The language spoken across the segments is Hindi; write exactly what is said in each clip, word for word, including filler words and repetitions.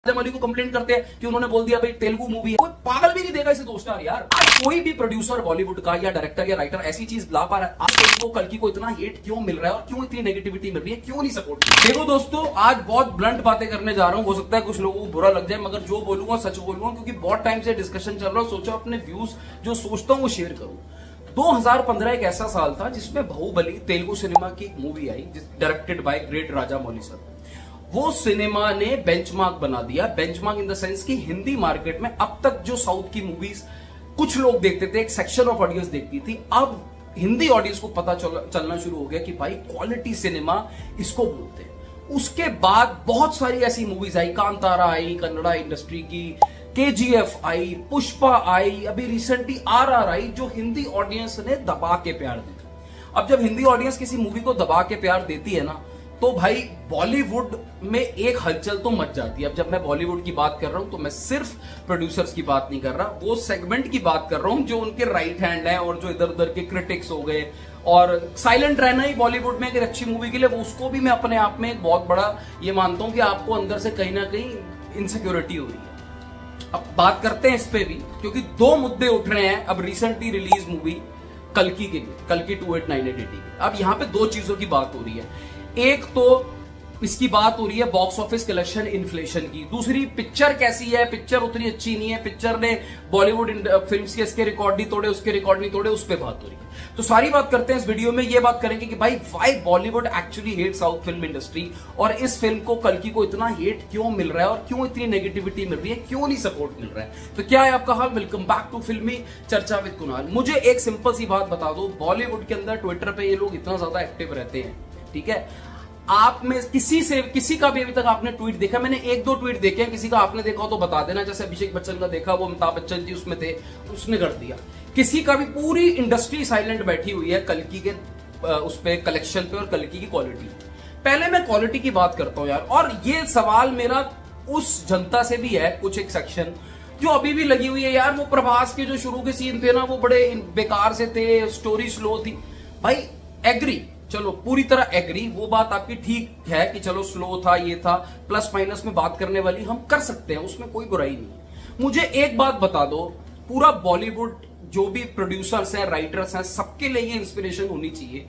आजम अली को कंप्लेंट करते हैं कि उन्होंने बोल दिया भाई तेलुगु मूवी है। कोई पागल भी नहीं देगा इसे दो स्टार यार। आज कोई भी प्रोड्यूसर बॉलीवुड का या डायरेक्टर या राइटर ऐसी चीज ला पा रहा है, आज तेलुगु को कल्कि को इतना हेट क्यों मिल रहा है और क्यों इतनी नेगेटिविटी मिल रही है, क्यों नहीं सपोर्ट। देखो दोस्तों, आज बहुत ब्लंट बातें करने जा रहा हूं, हो सकता है कुछ लोगों को बुरा लग जाए, मगर जो बोलूंगा सच बोलूंगा, क्योंकि बहुत टाइम से डिस्कशन चल रहा है। सोचा अपने व्यूज जो सोचता हूं वो शेयर करूं। दो हज़ार पंद्रह एक ऐसा साल था जिसमें बाहुबली तेलुगु सिनेमा की एक मूवी आई, directed by great Rajamouli sir. वो सिनेमा ने बेंचमार्क बना दिया। बेंचमार्क इन द सेंस कि हिंदी मार्केट में अब तक जो साउथ की मूवीज कुछ लोग देखते थे, एक सेक्शन ऑफ ऑडियंस देखती थी, अब हिंदी ऑडियंस को पता चल, चलना शुरू हो गया कि भाई क्वालिटी सिनेमा इसको बोलते हैं। उसके बाद बहुत सारी ऐसी मूवीज आई, कांतारा आई कन्नड़ा इंडस्ट्री की, केजीएफ आई, पुष्पा आई, अभी रिसेंटली आरआर आई, जो हिंदी ऑडियंस ने दबा के प्यार दिया। अब जब हिंदी ऑडियंस किसी मूवी को दबा के प्यार देती है ना, तो भाई बॉलीवुड में एक हलचल तो मच जाती है। अब जब मैं बॉलीवुड की बात कर रहा हूं तो मैं सिर्फ प्रोड्यूसर्स की बात नहीं कर रहा, वो सेगमेंट की बात कर रहा हूं जो उनके राइट हैंड है और जो इधर उधर के क्रिटिक्स हो गए। और साइलेंट रहना ही बॉलीवुड में एक अच्छी मूवी के लिए, वो उसको भी मैं अपने आप में एक बहुत बड़ा ये मानता हूं कि आपको अंदर से कहीं ना कहीं इनसिक्योरिटी हो रही है। अब बात करते हैं इस पे भी, क्योंकि दो मुद्दे उठ रहे हैं अब रिसेंटली रिलीज मूवी कल्कि के लिए, कल्कि to eight nine eight eighty. अब यहां पे दो चीजों की बात हो रही है। एक तो इसकी बात हो रही है बॉक्स ऑफिस कलेक्शन इन्फ्लेशन की, दूसरी पिक्चर कैसी है, पिक्चर उतनी अच्छी नहीं है, पिक्चर ने बॉलीवुड फिल्म्स के इसके रिकॉर्ड नहीं तोड़े, उसके रिकॉर्ड नहीं तोड़े, उस पर बात हो रही है। तो सारी बात करते हैं इस वीडियो में, ये बात करेंगे कि भाई why Bollywood actually hate south film industry, और इस फिल्म को कल्कि को इतना हेट क्यों मिल रहा है और क्यों इतनी नेगेटिविटी मिल रही है, क्यों नहीं सपोर्ट मिल रहा है। तो क्या है आपका हाल? वेलकम बैक टू फिल्मी चर्चा विद कुणाल। मुझे एक सिंपल सी बात बता दो, बॉलीवुड के अंदर ट्विटर पे ये लोग इतना ज्यादा एक्टिव रहते हैं, ठीक है, आप में किसी से किसी का भी अभी तक आपने ट्वीट देखा? मैंने एक दो ट्वीट देखे हैं, किसी का आपने देखा हो तो बता देना। जैसे अभिषेक बच्चन का देखा, वो अमिताभ बच्चन जी उसमें थे, उसने कर दिया। किसी का भी, पूरी इंडस्ट्री साइलेंट बैठी हुई है कल्कि के उस पे, कलेक्शन पे और कल्कि की क्वालिटी। पहले मैं क्वालिटी की बात करता हूं यार, और ये सवाल मेरा उस जनता से भी है, कुछ एक सेक्शन जो अभी भी लगी हुई है यार, वो प्रभास के जो शुरू के सीन थे ना, वो बड़े बेकार से थे, स्टोरी स्लो थी। भाई एग्री, चलो पूरी तरह एग्री, वो बात आपकी ठीक है कि चलो स्लो था, ये था, प्लस माइनस में बात करने वाली हम कर सकते हैं, उसमें कोई बुराई नहीं। मुझे एक बात बता दो, पूरा बॉलीवुड जो भी प्रोड्यूसर्स हैं, राइटर्स हैं, सबके लिए ये इंस्पिरेशन होनी चाहिए।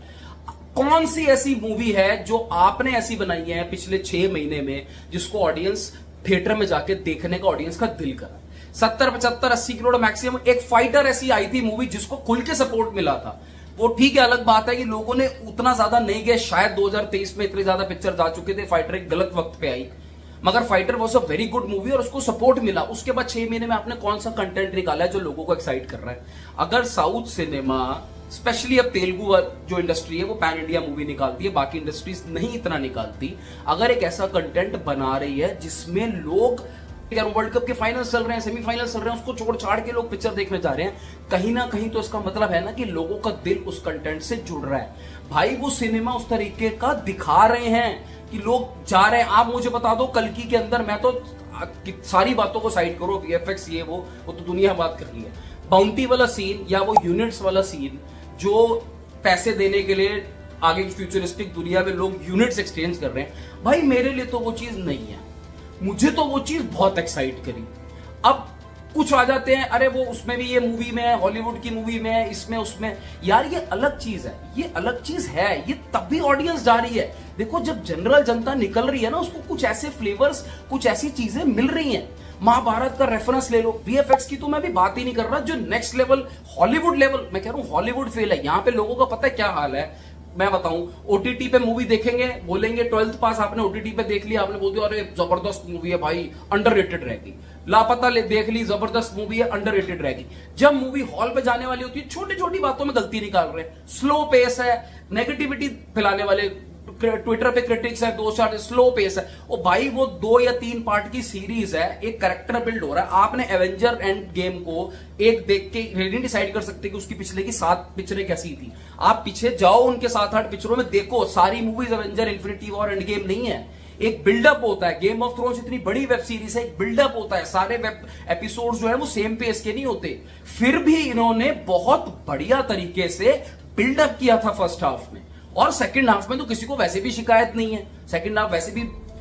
कौन सी ऐसी मूवी है जो आपने ऐसी बनाई है पिछले छह महीने में जिसको ऑडियंस थिएटर में जाके देखने का ऑडियंस का दिल करा? सत्तर पचहत्तर अस्सी करोड़ मैक्सिमम। एक फाइटर ऐसी आई थी मूवी जिसको खुल के सपोर्ट मिला था, वो ठीक है, अलग बात है कि लोगों ने उतना ज्यादा नहीं गए, शायद दो हज़ार तेईस में इतने ज्यादा पिक्चर जा चुके थे, फाइटर एक गलत वक्त पे आई, मगर fighter was a very good movie और उसको सपोर्ट मिला। उसके बाद छह महीने में आपने कौन सा कंटेंट निकाला है जो लोगों को एक्साइट कर रहा है? अगर साउथ सिनेमा, स्पेशली अब तेलुगु जो इंडस्ट्री है, वो पैन इंडिया मूवी निकालती है, बाकी इंडस्ट्रीज नहीं इतना निकालती, अगर एक ऐसा कंटेंट बना रही है जिसमें लोग वर्ल्ड कप के फाइनल चल रहे हैं, सेमीफाइनल चल रहे हैं, उसको छोड़ छाड़ के लोग पिक्चर देखने जा रहे हैं, कहीं ना कहीं तो इसका मतलब है ना कि लोगों का दिल उस कंटेंट से जुड़ रहा है। भाई वो सिनेमा उस तरीके का दिखा रहे हैं कि लोग जा रहे हैं। आप मुझे बता दो, कल्कि के अंदर, मैं तो सारी बातों को साइड करो, वीएफएक्स ये वो वो तो दुनिया बात कर रही है, बाउंटी वाला सीन या वो यूनिट्स वाला सीन, जो पैसे देने के लिए आगे फ्यूचरिस्टिक दुनिया में लोग यूनिट्स एक्सचेंज कर रहे हैं, भाई मेरे लिए तो वो चीज नहीं है। मुझे तो वो चीज बहुत एक्साइट करी। अब कुछ आ जाते हैं, अरे वो उसमें भी ये मूवी में है, हॉलीवुड की मूवी में है, इसमें उसमें, यार ये अलग चीज है, ये अलग चीज है, ये तब भी ऑडियंस जा रही है। देखो जब जनरल जनता निकल रही है ना, उसको कुछ ऐसे फ्लेवर्स, कुछ ऐसी चीजें मिल रही हैं। महाभारत का रेफरेंस ले लो, वीएफएक्स की तो मैं भी बात ही नहीं कर रहा, जो नेक्स्ट लेवल हॉलीवुड लेवल, मैं कह रहा हूं हॉलीवुड फेल है। यहां पे लोगों का पता है क्या हाल है, मैं बताऊं, ओटीटी पे मूवी देखेंगे, बोलेंगे ट्वेल्थ पास, आपने ओटीटी पे देख लिया, आपने बोल दिया अरे जबरदस्त मूवी है भाई, अंडररेटेड रहेगी। लापता ले देख ली, जबरदस्त मूवी है, अंडररेटेड रहेगी। जब मूवी हॉल पे जाने वाली होती है, छोटी छोटी बातों में गलती निकाल रहे हैं, स्लो पेस है, नेगेटिविटी फैलाने वाले ट्विटर पे क्रिटिक्स है, दो चार, स्लो पेस है। ओ भाई वो दो या तीन पार्ट की सीरीज है, एक कैरेक्टर बिल्ड हो रहा है। आपने एवेंजर एंड गेम को एक देख के नहीं डिसाइड कर सकते कि उसकी पिछले की सात पिक्चरें कैसी थी। आप पीछे जाओ उनके सात आठ पिक्चरों में देखो, सारी movies Avenger, Infinity War, Endgame नहीं है। एक बिल्डअप होता है, गेम ऑफ थ्रोन्स इतनी बड़ी वेब सीरीज है, एक बिल्डअप होता है, सारे वेब एपिसोड जो है वो सेम पेस के नहीं होते। फिर भी इन्होंने बहुत बढ़िया तरीके से बिल्डअप किया था फर्स्ट हाफ में, और सेकंड हाफ में तो किसी को वैसे भी शिकायत नहीं है, सेकंड हाफ वैसे भी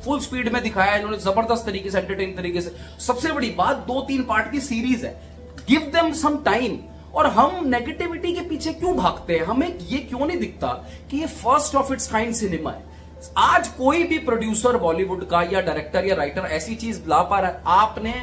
फुल स्पीड में दिखाया इन्होंने, जबरदस्त तरीके से, एंटरटेन तरीके से। सबसे बड़ी बात, दो तीन पार्ट की सीरीज है, गिव देम सम टाइम। और हम नेगेटिविटी के पीछे क्यों भागते हैं? हमें ये क्यों नहीं दिखता कि ये first of its kind cinema है। आज कोई भी प्रोड्यूसर बॉलीवुड का या डायरेक्टर या राइटर ऐसी चीज ला पा रहा है। आपने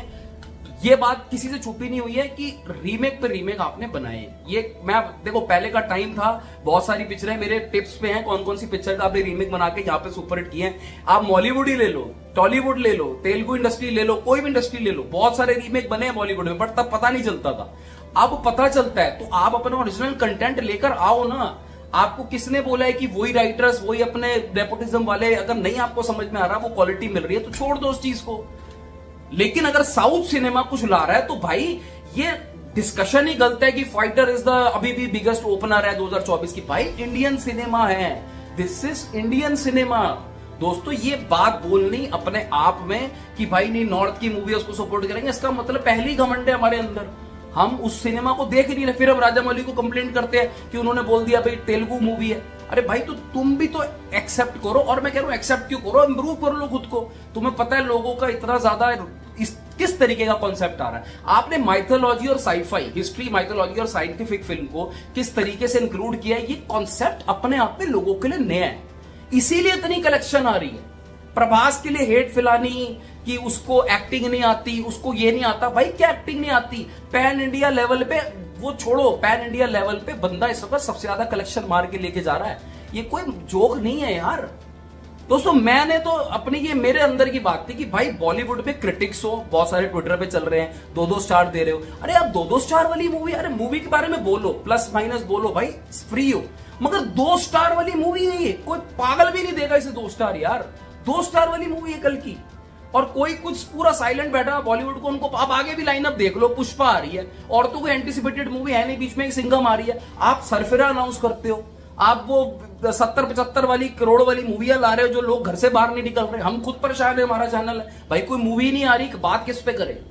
ये बात किसी से छुपी नहीं हुई है कि रीमेक पे रीमेक आपने बनाए। ये मैं देखो, पहले का टाइम था, बहुत सारी पिक्चरें मेरे टिप्स पे हैं, कौन कौन सी पिक्चर का आपने रीमेक बना के यहाँ पे सुपरहिट किए हैं। आप बॉलीवुड ही ले लो, टॉलीवुड ले लो, तेलुगु इंडस्ट्री ले लो, कोई भी इंडस्ट्री ले लो, बहुत सारे रीमेक बने हैं बॉलीवुड में, बट तब पता नहीं चलता था। अब पता चलता है, तो आप अपना ओरिजिनल कंटेंट लेकर आओ ना। आपको किसने बोला है कि वही राइटर्स, वही अपने नेपोटिज्म वाले, अगर नहीं आपको समझ में आ रहा, वो क्वालिटी मिल रही है तो छोड़ दो उस चीज को। लेकिन अगर साउथ सिनेमा कुछ ला रहा है तो भाई ये डिस्कशन ही गलत है कि फाइटर इज द अभी भी बिगेस्ट ओपनर है दो हज़ार चौबीस की। भाई इंडियन सिनेमा है, दिस इज इंडियन सिनेमा दोस्तों। ये बात बोलनी अपने आप में कि भाई नहीं नॉर्थ की मूवी उसको सपोर्ट करेंगे, इसका मतलब पहली घमंड है हमारे अंदर, हम उस सिनेमा को देख ही नहीं रहे। फिर हम राजा मौली को कंप्लेंट करते हैं कि उन्होंने बोल दिया भाई तेलुगु मूवी है। अरे भाई तो तुम भी तो एक्सेप्ट करो, और मैं कह रहा हूं एक्सेप्ट क्यों करो, इंप्रूव कर लो खुद को। तुम्हें पता है लोगों का इतना ज्यादा इस किस तरीके का कॉन्सेप्ट आ रहा है। आपने माइथोलॉजी और साइफाई, हिस्ट्री, माइथोलॉजी और साइंटिफिक फिल्म को किस तरीके से इंक्लूड किया है, ये कॉन्सेप्ट अपने आप में लोगों के लिए नया है, इसीलिए इतनी कलेक्शन आ रही है। प्रभास के लिए हेट फैलानी कि उसको एक्टिंग नहीं आती, उसको ये नहीं आता, भाई क्या एक्टिंग नहीं आती? पैन इंडिया लेवल पे, वो छोड़ो, पैन इंडिया लेवल पे बंदा इस वक्त सबसे ज्यादा कलेक्शन मार के लेके जा रहा है। ये कोई जोक नहीं है यार दोस्तों। मैंने तो अपनी, ये मेरे अंदर की बात थी कि भाई बॉलीवुड में क्रिटिक्स हो, बहुत सारे ट्विटर पे चल रहे हैं, दो दो स्टार दे रहे हो। अरे आप दो दो स्टार वाली मूवी, अरे मूवी के बारे में बोलो, प्लस माइनस बोलो, भाई फ्री हो, मगर दो स्टार वाली मूवी है ये, कोई पागल भी नहीं देगा इसे दो स्टार यार। दो स्टार वाली मूवी है कल की, और कोई कुछ पूरा साइलेंट बैठा बॉलीवुड को। उनको अब आगे भी लाइनअप देख लो, पुष्पा आ रही है, औरतों को एंटिसिपेटेड मूवी है नहीं, बीच में एक सिंघम आ रही है, आप सरफिरा अनाउंस करते हो। आप वो सत्तर पचहत्तर वाली करोड़ वाली मूवियां ला रहे हो जो लोग घर से बाहर नहीं निकल रहे। हम खुद परेशान है, हमारा चैनल है भाई, कोई मूवी नहीं आ रही, बात किस पे करे?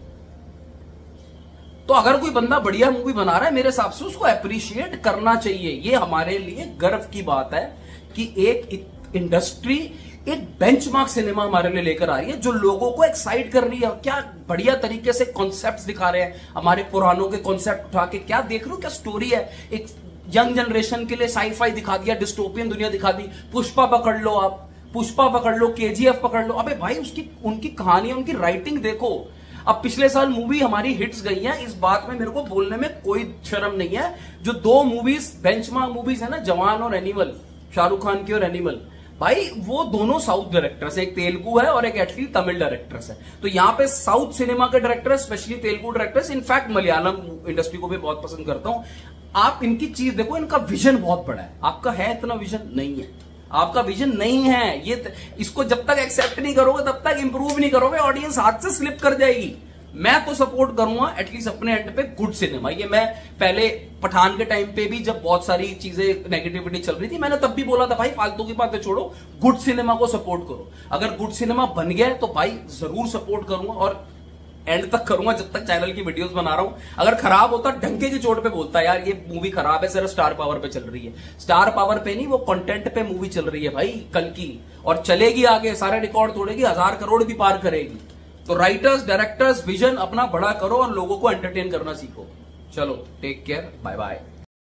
तो अगर कोई बंदा बढ़िया मूवी बना रहा है, मेरे हिसाब से उसको अप्रिशिएट करना चाहिए। ये हमारे लिए गर्व की बात है कि एक इंडस्ट्री एक बेंचमार्क सिनेमा हमारे लिए लेकर आ रही है, जो लोगों को एक्साइट कर रही है। क्या बढ़िया तरीके से कॉन्सेप्ट्स दिखा रहे हैं, हमारे पुरानों के कॉन्सेप्ट उठा के। क्या देख रहे हो, क्या स्टोरी है, एक यंग जनरेशन के लिए साईफाई दिखा दिया, डिस्टोपियन दुनिया दिखा दी। पुष्पा पकड़ लो, आप पुष्पा पकड़ लो, केजीएफ पकड़ लो, अबे भाई उसकी उनकी कहानी, उनकी राइटिंग देखो। अब पिछले साल मूवी हमारी हिट्स गई है, इस बात में मेरे को बोलने में कोई शर्म नहीं है। जो दो मूवीज बेंचमार्क मूवीज है ना, जवान और एनिमल, शाहरुख खान की और एनिमल, भाई वो दोनों साउथ डायरेक्टर्स है, एक तेलुगु है और एक एक्चुअली तमिल डायरेक्टर्स है। तो यहाँ पे साउथ सिनेमा के director, specially Telugu directors, in fact Malayalam industry को भी बहुत पसंद करता हूं। आप इनकी चीज देखो, इनका विजन बहुत बड़ा है। आपका है इतना विजन? नहीं है, आपका विजन नहीं है। ये इसको जब तक एक्सेप्ट नहीं करोगे, तब तक इंप्रूव नहीं करोगे, ऑडियंस हाथ से स्लिप कर जाएगी। मैं तो सपोर्ट करूंगा एटलीस्ट अपने एंड पे गुड सिनेमा। ये मैं पहले पठान के टाइम पे भी, जब बहुत सारी चीजें नेगेटिविटी चल रही थी, मैंने तब भी बोला था भाई फालतू की बातें छोड़ो, गुड सिनेमा को सपोर्ट करो। अगर गुड सिनेमा बन गया तो भाई जरूर सपोर्ट करूंगा, और एंड तक करूंगा जब तक चैनल की वीडियोस बना रहा हूं। अगर खराब होता, डंके की चोट पे बोलता यार ये मूवी खराब है, सिर्फ स्टार पावर पे चल रही है। स्टार पावर पे नहीं, वो कंटेंट पे मूवी चल रही है भाई कल की, और चलेगी आगे, सारे रिकॉर्ड तोड़ेगी, हजार करोड़ भी पार करेगी। तो राइटर्स, डायरेक्टर्स, विजन अपना बड़ा करो और लोगों को एंटरटेन करना सीखो। चलो, टेक केयर, बाय बाय।